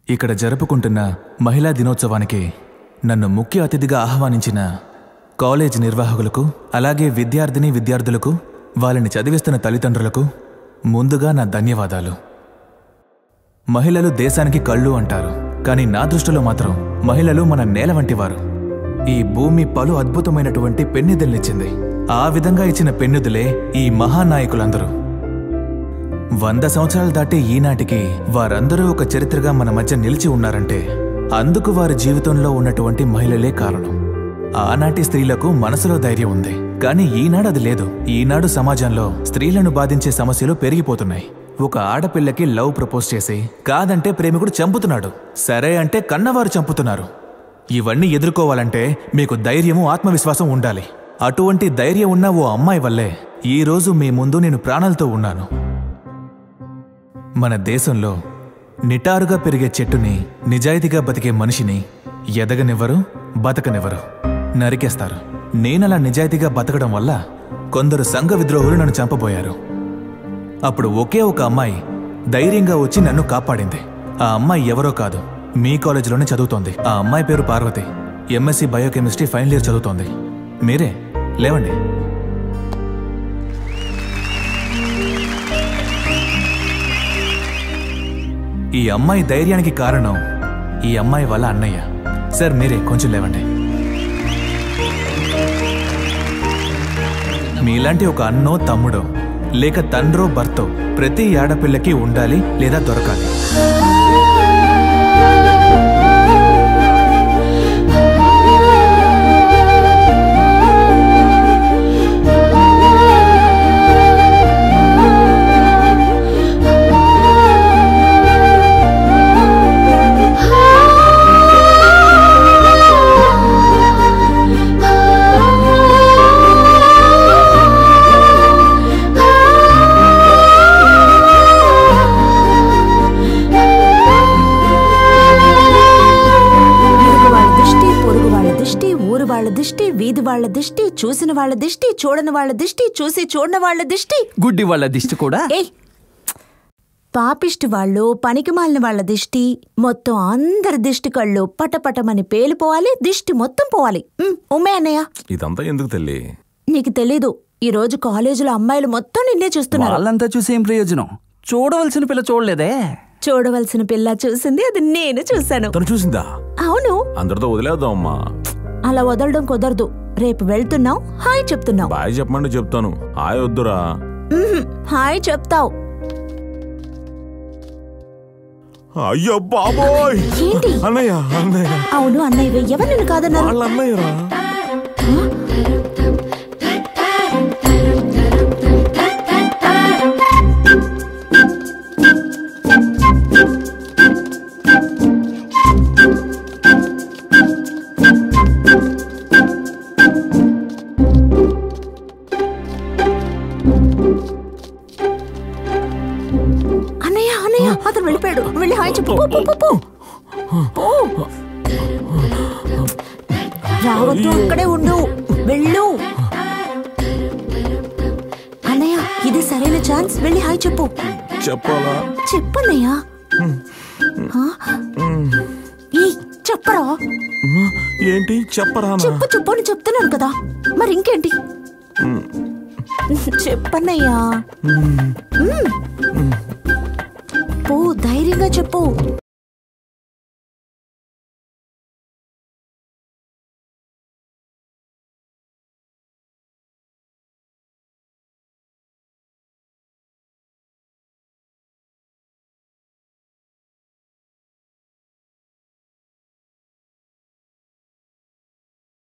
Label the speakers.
Speaker 1: ఇక్కడ జరుపుకుంటున్న మహిళా దినోత్సవానికి నన్ను ముఖ్య అతిథిగా ఆహ్వానించిన కాలేజ్ నిర్వాహకులకు, అలాగే విద్యార్థులకు, వాళ్ళని చదివిస్తున్న తల్లిదండ్రులకు ముందుగా నా ధన్యవాదాలు. మహిళలు దేశానికి కళ్ళు అంటారు, కానీ నా దృష్టిలో మాత్రం మహిళలు మన నేల వంటివారు. ఈ భూమి పలు అద్భుతమైనటువంటి పెన్నిధుల్నిచ్చింది. ఆ విధంగా ఇచ్చిన పెన్నిధులే ఈ మహానాయకులందరూ. 100 సంవత్సరాలు దాటి ఈనాటికి వారందరూ ఒక చరిత్రగా మన మధ్య నిలిచి ఉన్నారంటే అందుకు వారి జీవితంలో ఉన్నటువంటి మహిళలే కారణం. ఆనాటి స్త్రీలకు మనసులో ధైర్యం ఉంది, కానీ ఈనాడు అది లేదు. ఈనాడు సమాజంలో స్త్రీలను బాధించే సమస్యలు పెరిగిపోతున్నాయి. ఒక ఆడపిల్లకి లవ్ ప్రపోజ్ చేసి కాదంటే ప్రేమికుడు చంపుతున్నాడు, సరే అంటే కన్నవారు చంపుతున్నారు. ఇవన్నీ ఎదుర్కోవాలంటే మీకు ధైర్యము, ఆత్మవిశ్వాసం ఉండాలి. అటువంటి ధైర్యం ఉన్న ఓ అమ్మాయి వల్లే ఈరోజు మీ ముందు నేను ప్రాణాలతో ఉన్నాను. మన దేశంలో నిటారుగా పెరిగే చెట్టుని, నిజాయితీగా బతికే మనిషిని ఎదగనివ్వరు, బతకనివ్వరు, నరికేస్తారు. నేనలా నిజాయితీగా బతకడం వల్ల కొందరు సంఘ విద్రోహులు నన్ను చంపబోయారు. అప్పుడు ఒకే ఒక అమ్మాయి ధైర్యంగా వచ్చి నన్ను కాపాడింది. ఆ అమ్మాయి ఎవరో కాదు, మీ కాలేజీలోనే చదువుతోంది. ఆ అమ్మాయి పేరు Parvati. MSc biochemistry final year చదువుతోంది. మీరే లేవండి. ఈ అమ్మాయి ధైర్యానికి కారణం ఈ అమ్మాయి వాళ్ళ అన్నయ్య. సార్ మీరే కొంచెం లేవండి. మీలాంటి ఒక అన్నో, తమ్ముడో, లేక తండ్రో, భర్తో ప్రతి ఆడపిల్లకి ఉండాలి లేదా దొరకాలి.
Speaker 2: వీధి వాళ్ళ దిష్టి, చూసిన వాళ్ళ దిష్టి, చూడని వాళ్ళ దిష్టి, చూసి చూడని వాళ్ళ దిష్టి,
Speaker 3: గుడ్డి వాళ్ళ దిష్టి కూడా,
Speaker 2: పాపిష్టి వాళ్ళు, పనికిమాలిన వాళ్ళ దిష్టి, మొత్తం అందరి దిష్టి కళ్ళు పటపటమని పేలిపోవాలి. దిష్టి మొత్తం పోవాలి. ఉమ్మే అన్నయ్య,
Speaker 4: ఇదంతా ఎందుకు తల్లి?
Speaker 2: నీకు తెలీదు, ఈ రోజు కాలేజీలో అమ్మాయిలు మొత్తం నిన్నే చూస్తున్నారు.
Speaker 3: వాళ్ళంతా చూసి ఏం ప్రయోజనం? చూడవలసిన పిల్ల చూడలేదే.
Speaker 2: చూడవలసిన పిల్ల చూసింది, అది నేను చూశాను.
Speaker 4: తను చూసిందా?
Speaker 2: అవును.
Speaker 4: అందరితో వదిలేద్దాం అమ్మా.
Speaker 2: అలా వదలడం కుదరదు. రేపు వెళ్తున్నావు, హాయ్ చెప్తున్నావు.
Speaker 4: బాయ్ చెప్పమంటే చెప్తాను, హాయ్ వద్దురా.
Speaker 2: హాయ్ చెప్తావు.
Speaker 4: అయ్యో బాబోయ్,
Speaker 2: ఏంటి
Speaker 4: అన్నయ్య? అన్నయ్య?
Speaker 2: అవును అన్నయ్య. ఎవరు నిన్ను కాదన్నారు?
Speaker 4: వాళ్ళ అన్నయ్యరా.
Speaker 2: అతను వెళ్ళిపోయాడు. వెళ్ళి హాయ్ చెప్పు. రావద్దు, అక్కడే ఉండు, వెళ్ళు. అన్నయ్య, ఇది సరైన ఛాన్స్. వెళ్ళి హాయ్ చెప్పు.
Speaker 4: చెప్పాలా?
Speaker 2: చెప్పన్నయ్యా. చెప్పరా?
Speaker 4: ఏంటి చెప్పరా?
Speaker 2: చెప్పు అని చెప్తున్నాను కదా, మరి ఇంకేంటి? చెప్పన్నయ్యా. ధైర్యంగా చెప్పు.